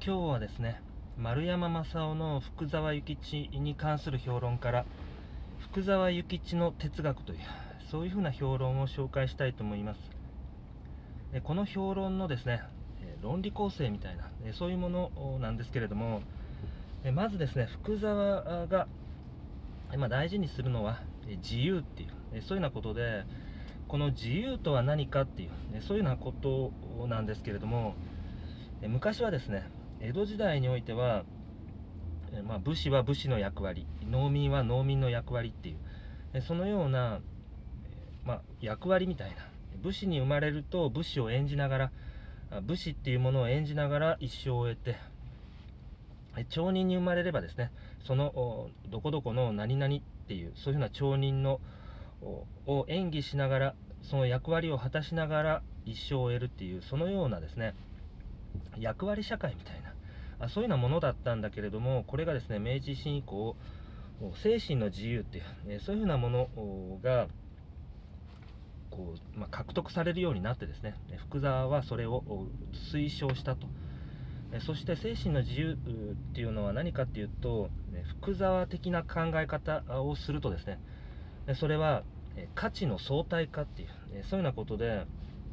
今日はですね、丸山正夫の福沢諭吉に関する評論から福沢諭吉の哲学という、そういうふうな評論を紹介したいと思います。この評論のですね、論理構成みたいな、そういうものなんですけれども、まずですね、福沢が大事にするのは自由っていう、そういうようなことで、この自由とは何かっていう、そういうようなことなんですけれども、昔はですね、江戸時代においては、武士は武士の役割、農民は農民の役割っていう、そのような、役割みたいな、武士に生まれると武士を演じながら、武士っていうものを演じながら一生を終えて、町人に生まれればですね、そのどこどこの何々っていう、そういうふうな町人のを演技しながら、その役割を果たしながら一生を終えるっていう、そのようなですね、役割社会みたいな、そういうようなものだったんだけれども、これがですね、明治維新以降、精神の自由っていう、そういうふうなものが獲得されるようになってですね、福沢はそれを推奨したと。そして精神の自由っていうのは何かっていうと、福沢的な考え方をするとですね、それは価値の相対化っていう、そういうようなことで、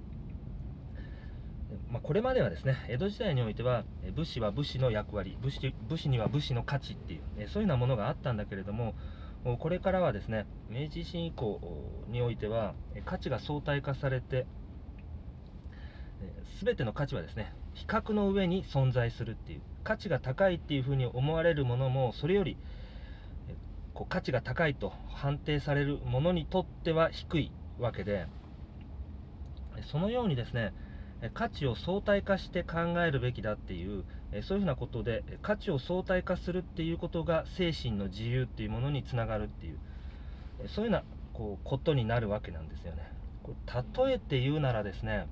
これまではですね、江戸時代においては武士は武士の役割、武士には武士の価値っていう、そういうようなものがあったんだけれども、これからはですね、明治維新以降においては価値が相対化されて、全ての価値はですね、比較の上に存在するっていう、価値が高いっていうふうに思われるものも、それより価値が高いと判定されるものにとっては低いわけで、そのようにですね、価値を相対化して考えるべきだっていう、そういうふうなことで、価値を相対化するっていうことが精神の自由っていうものにつながるっていう、そういうようなことになるわけなんですよね。例えて言うならですね、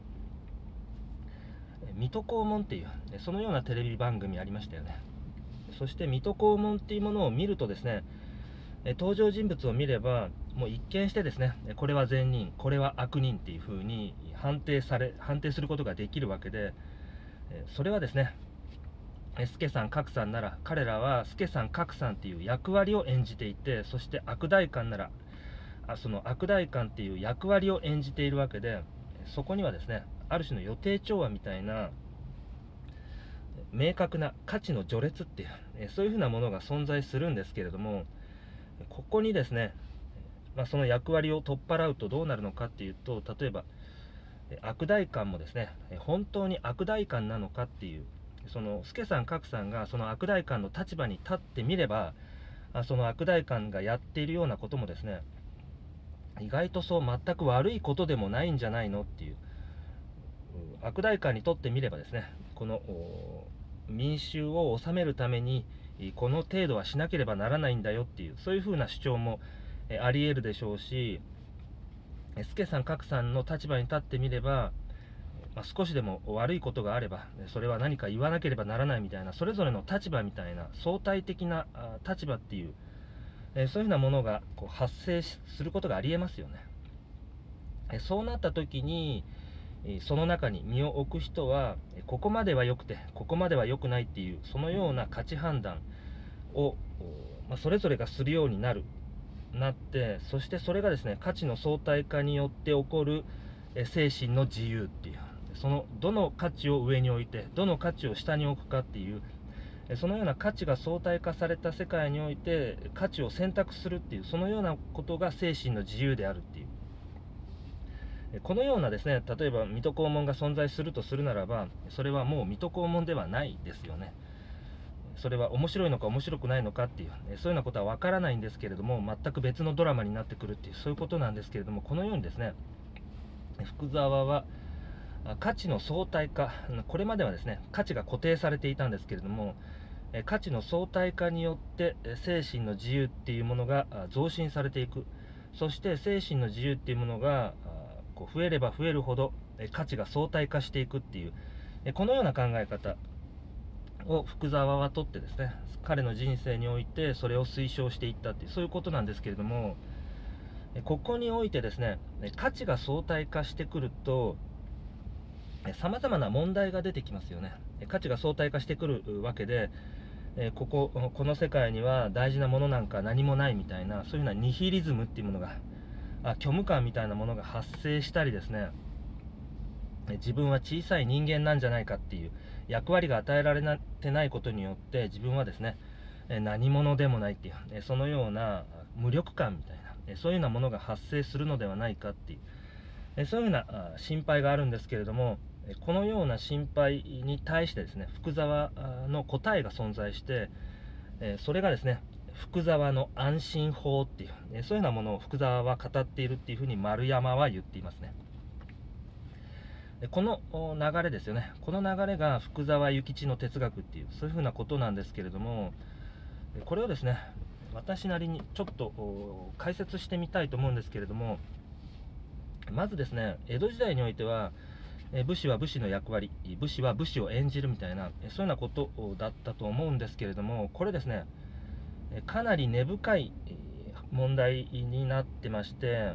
水戸黄門っていう、そのようなテレビ番組ありましたよね。そして水戸黄門っていうものを見るとですね、登場人物を見れば、もう一見してですね、これは善人、これは悪人っていうふうに判定することができるわけで、それはですね、助さん、格さんなら、彼らは助さん、格さんっていう役割を演じていて、そして悪代官なら、その悪代官っていう役割を演じているわけで、そこにはですね、ある種の予定調和みたいな、明確な価値の序列っていう、そういうふうなものが存在するんですけれども、ここにですね、その役割を取っ払うとどうなるのかっていうと、例えば悪代官もですね、本当に悪代官なのかっていう、その助さん格さんがその悪代官の立場に立ってみれば、その悪代官がやっているようなこともですね、意外とそう全く悪いことでもないんじゃないのっていう、悪代官にとってみればですね、この民衆を治めるためにこの程度はしなければならないんだよっていう、そういうふうな主張もあり得るでしょうし、助さん格さんの立場に立ってみれば、少しでも悪いことがあればそれは何か言わなければならないみたいな、それぞれの立場みたいな相対的な立場っていう、そういうふうなものが発生することがありえますよね。そうなった時にその中に身を置く人はここまでは良くてここまでは良くないっていう、そのような価値判断を、それぞれがするようになって、そしてそれがですね、価値の相対化によって起こる精神の自由っていう、そのどの価値を上に置いてどの価値を下に置くかっていう、そのような価値が相対化された世界において価値を選択するっていう、そのようなことが精神の自由であるっていう、このようなですね、例えば水戸黄門が存在するとするならば、それはもう水戸黄門ではないですよね。それは面白いのか面白くないのかっていう、そういうようなことは分からないんですけれども、全く別のドラマになってくるっていう、そういうことなんですけれども、このようにですね、福沢は価値の相対化、これまではですね、価値が固定されていたんですけれども、価値の相対化によって精神の自由っていうものが増進されていく。そして精神の自由っていうものが増えれば増えるほど価値が相対化していくっていう、このような考え方を福沢はとってですね、彼の人生においてそれを推奨していったっていう、そういうことなんですけれども、ここにおいてですね、価値が相対化してくるとさまざまな問題が出てきますよね。 価値が相対化してくるわけで、この世界には大事なものなんか何もないみたいな、そういうようなニヒリズムっていうものが、虚無感みたいなものが発生したりですね、自分は小さい人間なんじゃないかっていう役割が与えられてないことによって、自分はですね、何者でもないっていう、そのような無力感みたいな、そういうようなものが発生するのではないかっていう、そういうような心配があるんですけれども、このような心配に対してですね、福沢の答えが存在して、それがですね、福沢の安心法っていう、そういうようなものを福沢は語っているっていうふうに丸山は言っていますね。この流れですよね。この流れが福沢諭吉の哲学っていう、そういうふうなことなんですけれども、これをですね、私なりにちょっと解説してみたいと思うんですけれども、まずですね、江戸時代においては、武士は武士の役割、武士は武士を演じるみたいな、そういうようなことだったと思うんですけれども、これですね、かなり根深い問題になってまして、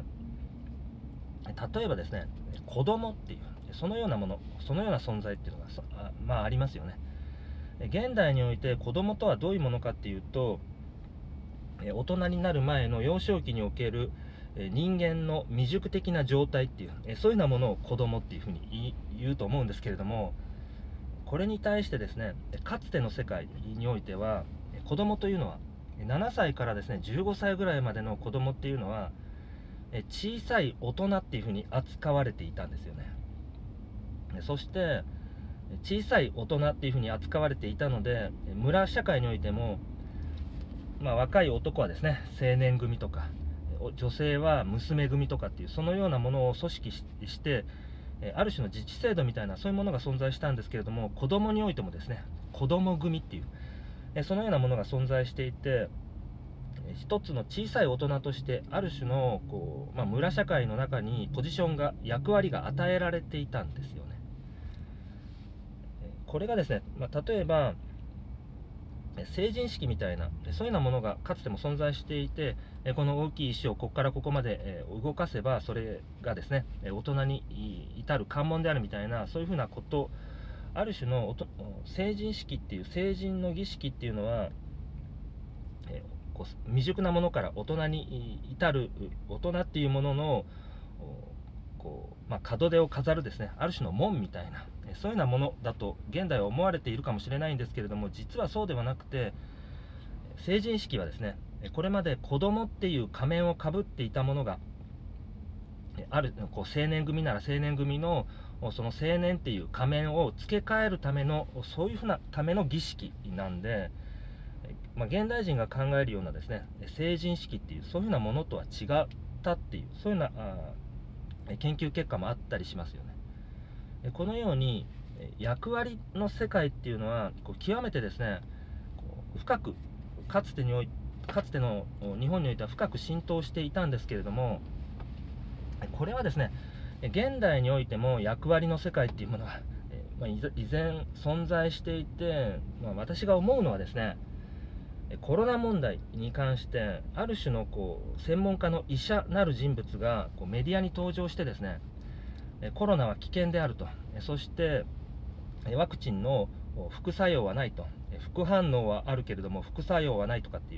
例えばですね、子供っていう、そのようなもの、そのような存在っていうのがありますよね。現代において子供とはどういうものかっていうと、大人になる前の幼少期における人間の未熟的な状態っていう、そういうようなものを子供っていうふうに言うと思うんですけれども、これに対してですね、かつての世界においては、子供というのは7歳からですね15歳ぐらいまでの子供っていうのは、小さい大人っていうふうに扱われていたんですよね。そして小さい大人っていうふうに扱われていたので、村社会においても、若い男はですね青年組とか、女性は娘組とかっていう、そのようなものを組織して、ある種の自治制度みたいな、そういうものが存在したんですけれども、子供においてもですね子供組っていう、そのようなものが存在していて、一つの小さい大人としてある種の村社会の中にポジションが、役割が与えられていたんですよね。これがですね、例えば成人式みたいな、そういうようなものがかつても存在していて、この大きい石をここからここまで動かせば、それがですね大人に至る関門であるみたいな、そういうふうなこと、ある種の成人式っていう、成人の儀式っていうのは、未熟なものから大人に至る、大人っていうものの門出を飾るですね、ある種の門みたいな、そういうようなものだと現代は思われているかもしれないんですけれども、実はそうではなくて、成人式はですね、これまで子供っていう仮面をかぶっていたものが、ある青年組なら青年組のその青年っていう仮面を付け替えるための、そういうふうなための儀式なんで、現代人が考えるようなですね成人式っていう、そういうふうなものとは違ったっていう、そういうような研究結果もあったりしますよね。このように役割の世界っていうのは極めてですね深く、かつての日本においては深く浸透していたんですけれども、これはですね現代においても役割の世界っていうものは依然存在していて、私が思うのはですね、コロナ問題に関してある種の専門家の医者なる人物がメディアに登場してですね、コロナは危険であると、そしてワクチンの副作用はないと、副反応はあるけれども副作用はないとかっていう、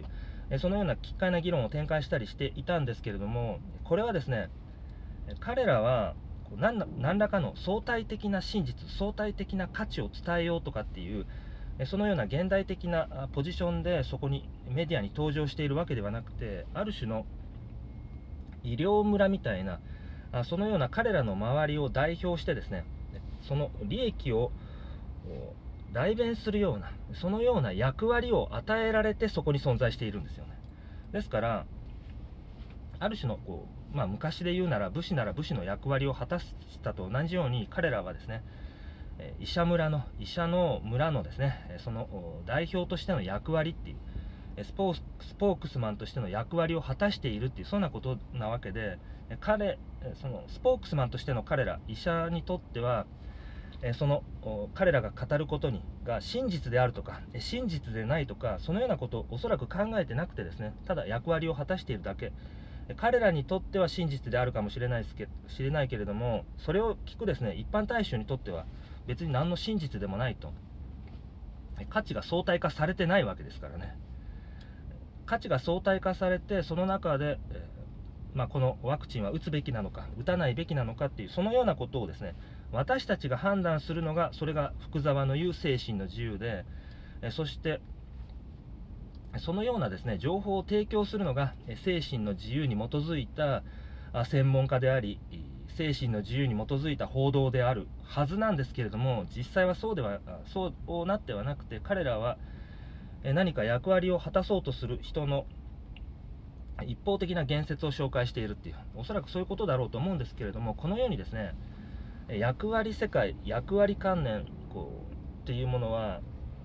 そのような奇怪な議論を展開したりしていたんですけれども、これはですね、彼らは何らかの相対的な真実、相対的な価値を伝えようとかっていう、そのような現代的なポジションでそこにメディアに登場しているわけではなくて、ある種の医療村みたいな、そのような彼らの周りを代表してですね、その利益を代弁するような、そのような役割を与えられてそこに存在しているんですよね。ですからある種の昔で言うなら武士なら武士の役割を果たしたと同じように、彼らはですね医者の村のですねその代表としての役割っていう、スポークスマンとしての役割を果たしているっていう、そんなことなわけで、そのスポークスマンとしての彼ら医者にとっては、その彼らが語ることが真実であるとか真実でないとか、そのようなことをおそらく考えてなくてですね、ただ役割を果たしているだけ。彼らにとっては真実であるかもしれないけれども、それを聞くですね一般大衆にとっては別に何の真実でもないと。 価値が相対化されてないわけですからね。価値が相対化されて、その中で、このワクチンは打つべきなのか打たないべきなのかっていう、そのようなことをですね、私たちが判断するのが、それが福沢の言う精神の自由で、そしてそのようなですね情報を提供するのが精神の自由に基づいた専門家であり、精神の自由に基づいた報道であるはずなんですけれども、実際はそうなってはなくて、彼らは何か役割を果たそうとする人の一方的な言説を紹介しているっていう、おそらくそういうことだろうと思うんですけれども、このようにですね、役割世界、役割観念っていうものは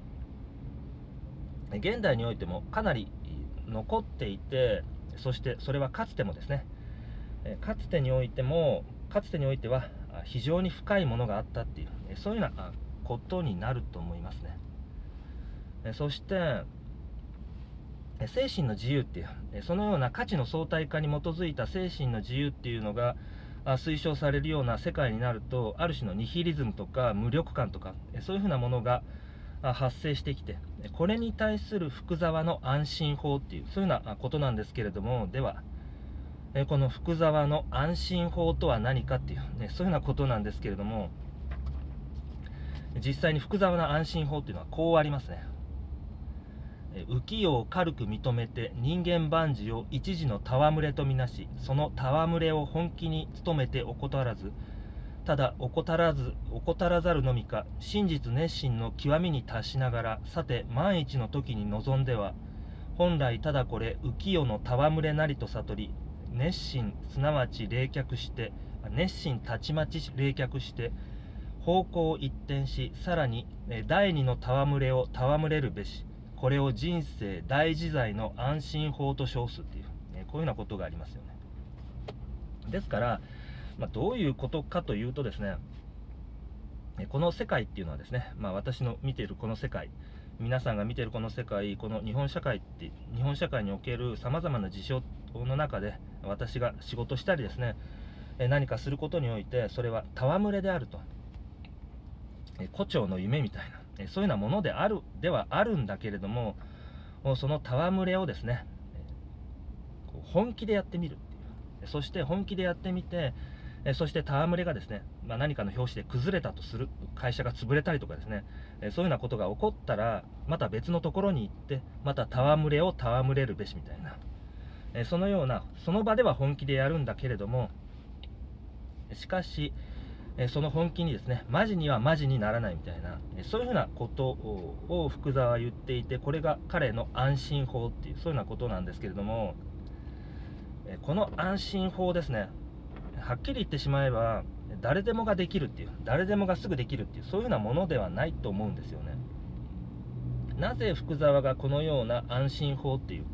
現代においてもかなり残っていて、そしてそれはかつてもですね、かつてにおいては非常に深いものがあったっていう、そういうようなことになると思いますね。そして精神の自由っていう、そのような価値の相対化に基づいた精神の自由っていうのが推奨されるような世界になると、ある種のニヒリズムとか無力感とか、そういうふうなものが発生してきて、これに対する福沢の安心法っていう、そういうようなことなんですけれども、ではこの福沢の安心法とは何かっていう、そういうようなことなんですけれども、実際に福沢の安心法っていうのはこうありますね。浮世を軽く認めて人間万事を一時の戯れとみなし、その戯れを本気に努めて怠らず、ただ怠らざるのみか、真実熱心の極みに達しながら、さて万一の時に臨んでは、本来ただこれ浮世の戯れなりと悟り、熱心すなわち冷却して、熱心たちまち冷却して方向を一転し、さらに第二の戯れを戯れるべし、これを人生大自在の安心法と称すっていう、こういうようなことがありますよね。ですから、どういうことかというとですね、この世界っていうのはですね、私の見ているこの世界、皆さんが見ているこの世界、この日本社会におけるさまざまな事象の中で、私が仕事したりですね、何かすることにおいて、それは戯れであると、胡蝶の夢みたいな、そういうようなものではあるんだけれども、その戯れをですね、本気でやってみるっていう、そして本気でやってみて、そして戯れがですね、何かの拍子で崩れたとする、会社が潰れたりとかですね、そういうようなことが起こったら、また別のところに行って、また戯れを戯れるべしみたいな、そのような、その場では本気でやるんだけれども、しかしその本気にですね、マジにはマジにならないみたいな、そういうふうなことを福沢は言っていて、これが彼の安心法っていう、そういうようなことなんですけれども、この安心法ですね、はっきり言ってしまえば、誰でもができるっていう、誰でもがすぐできるっていう、そういうふうなものではないと思うんですよね。なぜ福沢がこのような安心法っていう、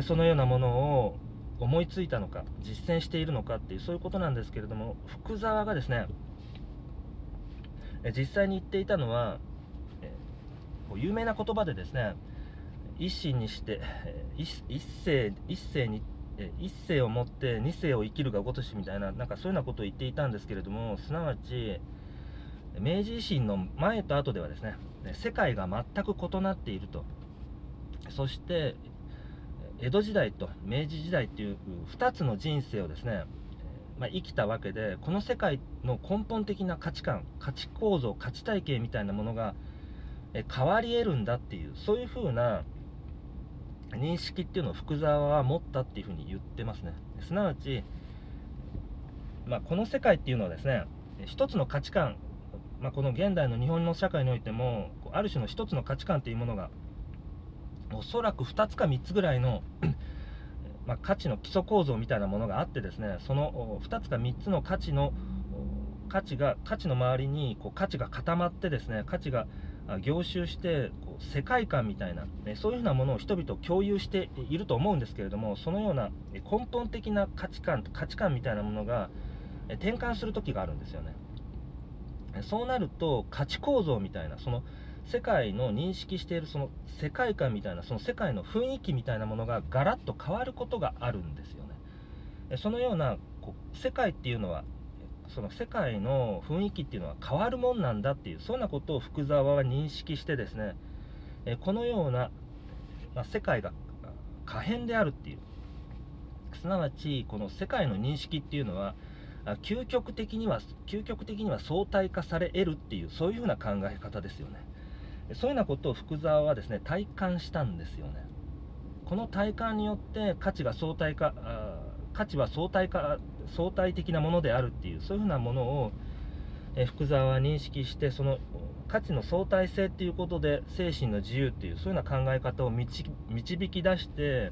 そのようなものを思いついたのか、実践しているのかっていう、そういうことなんですけれども、福沢がですね、実際に言っていたのは、有名な言葉でですね、一心にして一世をもって二世を生きるがごとしみたいな、なんかそういうようなことを言っていたんですけれども、すなわち明治維新の前と後ではですね、世界が全く異なっていると。そして江戸時代と明治時代っていう2つの人生をですね、生きたわけで、この世界の根本的な価値観、価値構造、価値体系みたいなものが変わり得るんだっていう、そういうふうな認識っていうのを福沢は持ったっていうふうに言ってますね。すなわち、この世界っていうのはですね、一つの価値観、この現代の日本の社会においても、ある種の一つの価値観というものが、おそらく2つか3つぐらいの価値の基礎構造みたいなものがあってですね、その2つか3つの価値の周りに価値が固まってですね、価値が凝集して世界観みたいな、そういうふうなものを人々共有していると思うんですけれども、そのような根本的な価値観みたいなものが転換する時があるんですよね。そうなると価値構造みたいな、その世界の認識しているその世界観みたいな、その世界の雰囲気みたいなものがガラッと変わることがあるんですよね。そのような世界っていうのはその世界の雰囲気っていうのは変わるもんなんだっていう、そんなことを福沢は認識してですね、このような、世界が可変であるっていう、すなわちこの世界の認識っていうのは究極的には相対化され得るっていう、そういうふうな考え方ですよね。そういうようなことを福沢はですね、体感したんですよね。この体感によって価値は相対的なものであるっていう、そういうふうなものを福沢は認識して、その価値の相対性っていうことで精神の自由っていう、そういうような考え方を導き出して、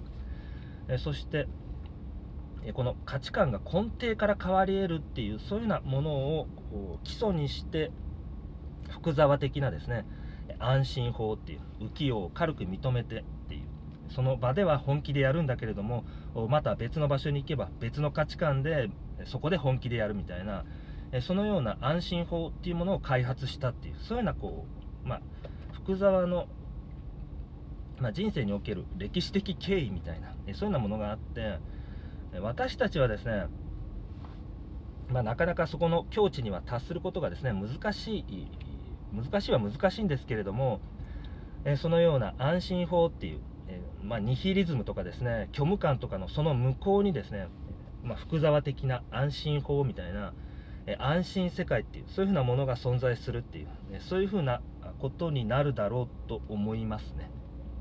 そしてこの価値観が根底から変わり得るっていう、そういうようなものを基礎にして福沢的なですね、安心法っていう浮世を軽く認めてっていう、その場では本気でやるんだけれども、また別の場所に行けば別の価値観でそこで本気でやるみたいな、そのような安心法っていうものを開発したっていう、そういうような福沢の、人生における歴史的経緯みたいな、そういうようなものがあって、私たちはですね、なかなかそこの境地には達することがですね、難しいんですけれども、そのような安心法っていう、ニヒリズムとかですね、虚無感とかのその向こうにですね、福沢的な安心法みたいな、安心世界っていう、そういうふうなものが存在するっていう、そういうふうなことになるだろうと思いますね。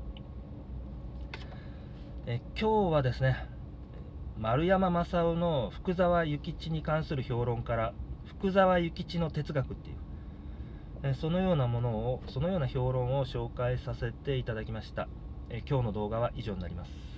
今日はですね、丸山正夫の福沢諭吉に関する評論から福沢諭吉の哲学っていう、そのような評論を紹介させていただきました。今日の動画は以上になります。